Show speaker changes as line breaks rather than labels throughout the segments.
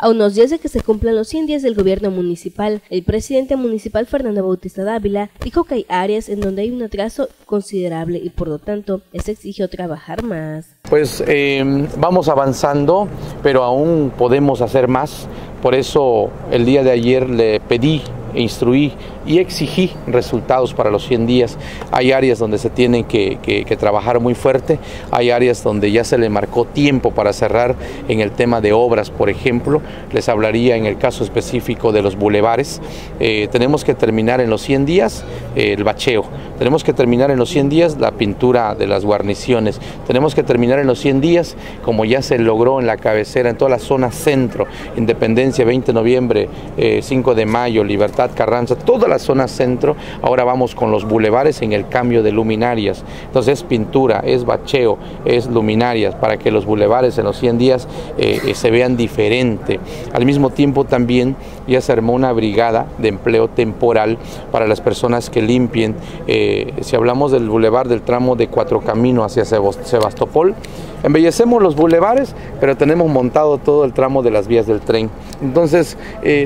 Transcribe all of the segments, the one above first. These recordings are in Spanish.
A unos días de que se cumplan los 100 días del gobierno municipal, el presidente municipal Fernando Bautista Dávila dijo que hay áreas en donde hay un atraso considerable y por lo tanto les exigió trabajar más.
Pues vamos avanzando, pero aún podemos hacer más. Por eso el día de ayer le pedí, instruí y exigí resultados para los 100 días. Hay áreas donde se tienen que trabajar muy fuerte, hay áreas donde ya se le marcó tiempo para cerrar en el tema de obras, por ejemplo. Les hablaría en el caso específico de los bulevares. Tenemos que terminar en los 100 días el bacheo, tenemos que terminar en los 100 días la pintura de las guarniciones, tenemos que terminar en los 100 días, como ya se logró en la cabecera, en toda la zona centro, Independencia, 20 de noviembre, 5 de mayo, Libertad, Carranza, toda la zona centro. Ahora vamos con los bulevares en el cambio de luminarias. Entonces es pintura, es bacheo, es luminarias, para que los bulevares en los 100 días se vean diferente. Al mismo tiempo también ya se armó una brigada de empleo temporal para las personas que limpien. Si hablamos del bulevar del tramo de Cuatro Caminos hacia Sebastopol, embellecemos los bulevares, pero tenemos montado todo el tramo de las vías del tren. Entonces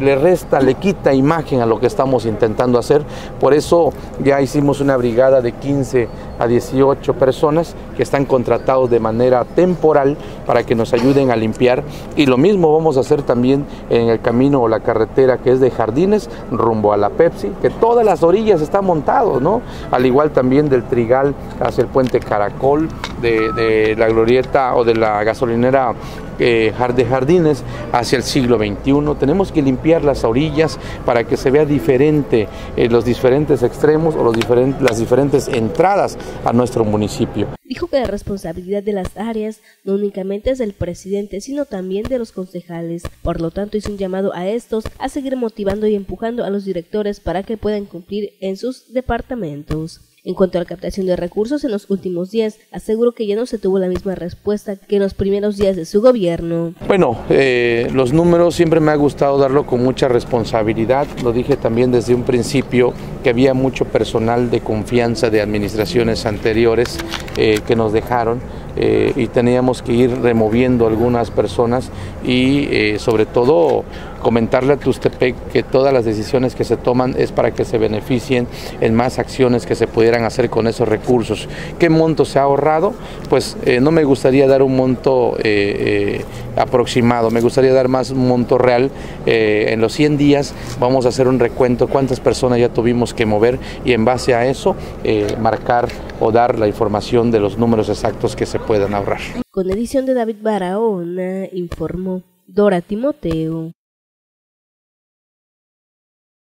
le quita imagen a lo que estamos intentando hacer. Por eso ya hicimos una brigada de 15 a 18 personas que están contratados de manera temporal para que nos ayuden a limpiar. Y lo mismo vamos a hacer también en el camino o la carretera que es de Jardines rumbo a la Pepsi, que todas las orillas están montados, ¿no? Al igual también del Trigal hacia el puente Caracol, de la glorieta o de la gasolinera de Jardines hacia el siglo XXI. Tenemos que limpiar las orillas para que se vea diferente los diferentes extremos o las diferentes entradas a nuestro municipio.
Dijo que la responsabilidad de las áreas no únicamente es del presidente, sino también de los concejales. Por lo tanto, hizo un llamado a estos a seguir motivando y empujando a los directores para que puedan cumplir en sus departamentos. En cuanto a la captación de recursos en los últimos días, aseguró que ya no se tuvo la misma respuesta que en los primeros días de su gobierno.
Bueno, los números siempre me ha gustado darlo con mucha responsabilidad. Lo dije también desde un principio que había mucho personal de confianza de administraciones anteriores que nos dejaron. Y teníamos que ir removiendo algunas personas y sobre todo comentarle a Tustepec que todas las decisiones que se toman es para que se beneficien en más acciones que se pudieran hacer con esos recursos. ¿Qué monto se ha ahorrado? Pues no me gustaría dar un monto aproximado, me gustaría dar más un monto real. En los 100 días vamos a hacer un recuento, cuántas personas ya tuvimos que mover y en base a eso marcar o dar la información de los números exactos que se puedan ahorrar.
Con edición de David Barahona, informó Dora Timoteo.